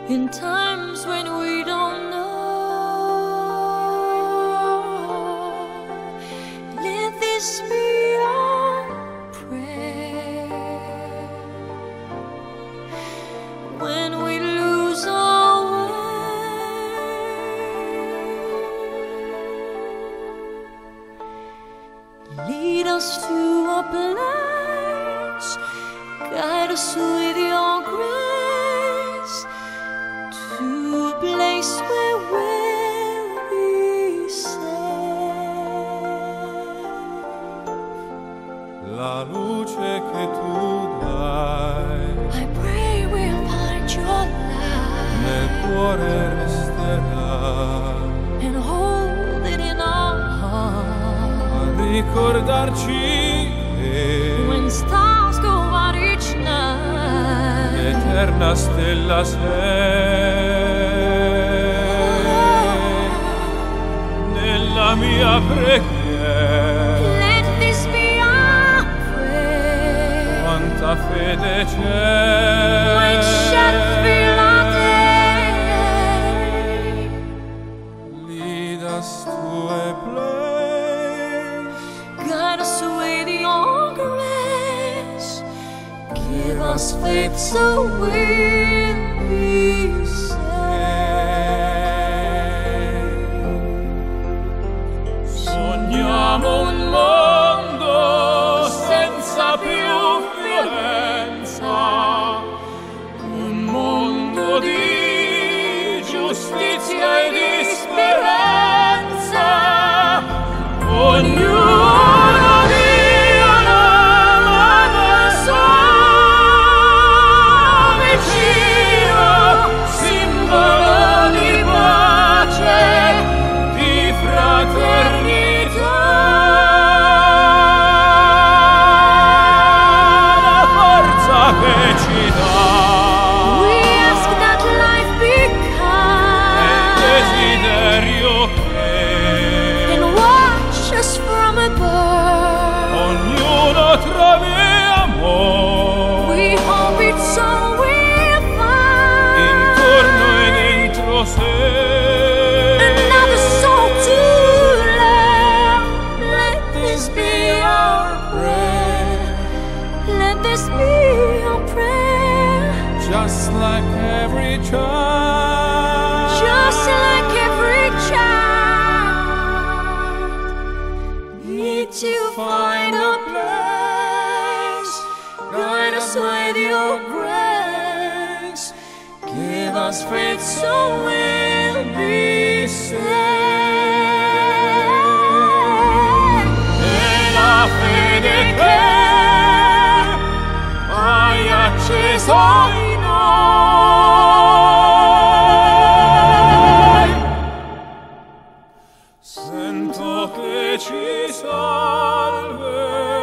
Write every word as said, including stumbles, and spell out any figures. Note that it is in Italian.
in times when we don't know. Let this be our prayer when we lose our way. Lead us to a place, guide us with your grace, to a place where we'll be safe. La luce che tu dai I pray we'll find your light nel cuore resterà, and hold it in our heart. a ricordarci che When stars go out each night, l'eterna stella sei nella mia preghiera. let this be our prayer. Quanta fede Which c'è, shall fill our day. lead us to a place, Guide us with your grace. Give us faith so we'll be saved. sogniamo un mondo senza più violenza, un mondo di giustizia e di speranza. Ognuno Dio l'ama suo vicino, simbolo di pace, di fraternità. La forza che ci dà We ask that life be è il kind desiderio che and watch us from above. ognuno trovi amore We hope it's so we'll find intorno e dentro sé. another soul to love. Let this be our prayer. Let this be our prayer. Just like every child, Just like every child, need to find a place. Guide us with your grace. Give us faith so we'll be saved. e la fede che hai acceso in noi, sento che ci salverà.